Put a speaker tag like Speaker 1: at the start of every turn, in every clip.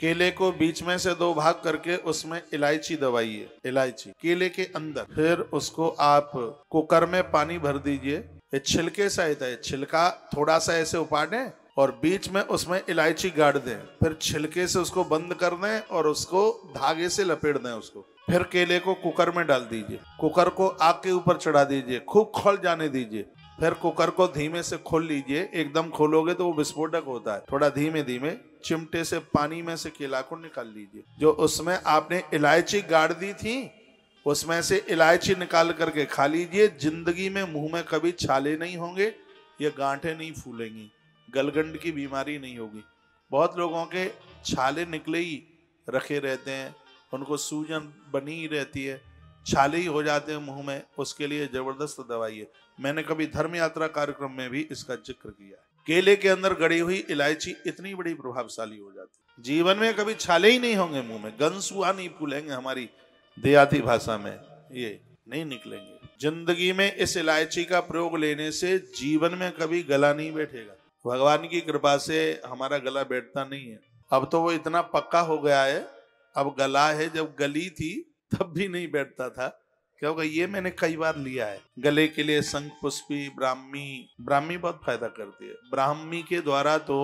Speaker 1: केले को बीच में से 2 भाग करके उसमें इलायची दबाइए, इलायची केले के अंदर। फिर उसको आप कुकर में पानी भर दीजिए। ये छिलके सहित है, छिलका थोड़ा सा ऐसे उपाड़ दें और बीच में उसमें इलायची गाड़ दें। फिर छिलके से उसको बंद कर दें और उसको धागे से लपेट दें उसको। फिर केले को कुकर में डाल दीजिए, कुकर को आग के ऊपर चढ़ा दीजिए, खूब खौल जाने दीजिए। फिर कुकर को धीमे से खोल लीजिए, एकदम खोलोगे तो वो विस्फोटक होता है। थोड़ा धीमे धीमे चिमटे से पानी में से केला को निकाल लीजिए। जो उसमें आपने इलायची गाड़ दी थी उसमें से इलायची निकाल करके खा लीजिए। जिंदगी में मुंह में कभी छाले नहीं होंगे, ये गांठें नहीं फूलेंगी, गलगंड की बीमारी नहीं होगी। बहुत लोगों के छाले निकले ही रखे रहते हैं, उनको सूजन बनी ही रहती है, छाले ही हो जाते हैं मुंह में। उसके लिए जबरदस्त दवाई है। मैंने कभी धर्म यात्रा कार्यक्रम में भी इसका जिक्र किया है। केले के अंदर गड़ी हुई इलायची इतनी बड़ी प्रभावशाली हो जाती है, जीवन में कभी छाले ही नहीं होंगे मुंह में, गनसुआ नहीं फूलेंगे, हमारी देहाती भाषा में ये नहीं निकलेंगे। जिंदगी में इस इलायची का प्रयोग लेने से जीवन में कभी गला नहीं बैठेगा। भगवान की कृपा से हमारा गला बैठता नहीं है। अब तो वो इतना पक्का हो गया है, अब गला है, जब गली थी तब भी नहीं बैठता था, क्योंकि ये मैंने कई बार लिया है। गले के लिए शंख पुष्पी, ब्राह्मी बहुत फायदा करती है। ब्राह्मी के द्वारा तो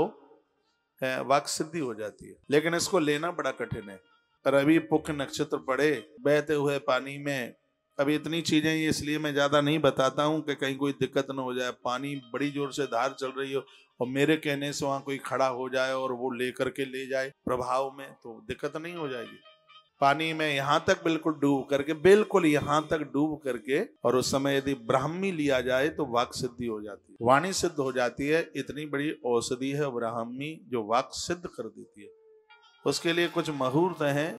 Speaker 1: वाक सिद्धि हो जाती है, लेकिन इसको लेना बड़ा कठिन है। पर अभी पुख्य नक्षत्र पड़े, बहते हुए पानी में, अभी इतनी चीजें इसलिए मैं ज्यादा नहीं बताता हूँ कि कहीं कोई दिक्कत न हो जाए। पानी बड़ी जोर से धार चल रही हो और मेरे कहने से वहां कोई खड़ा हो जाए और वो लेकर के ले जाए प्रभाव में, तो दिक्कत नहीं हो जाएगी। पानी में यहाँ तक बिल्कुल डूब करके, बिल्कुल यहाँ तक डूब करके, और उस समय यदि ब्राह्मी लिया जाए तो वाक सिद्धि हो जाती है, वाणी सिद्ध हो जाती है। इतनी बड़ी औषधि है ब्राह्मी जो वाक सिद्ध कर देती है। उसके लिए कुछ मुहूर्त हैं।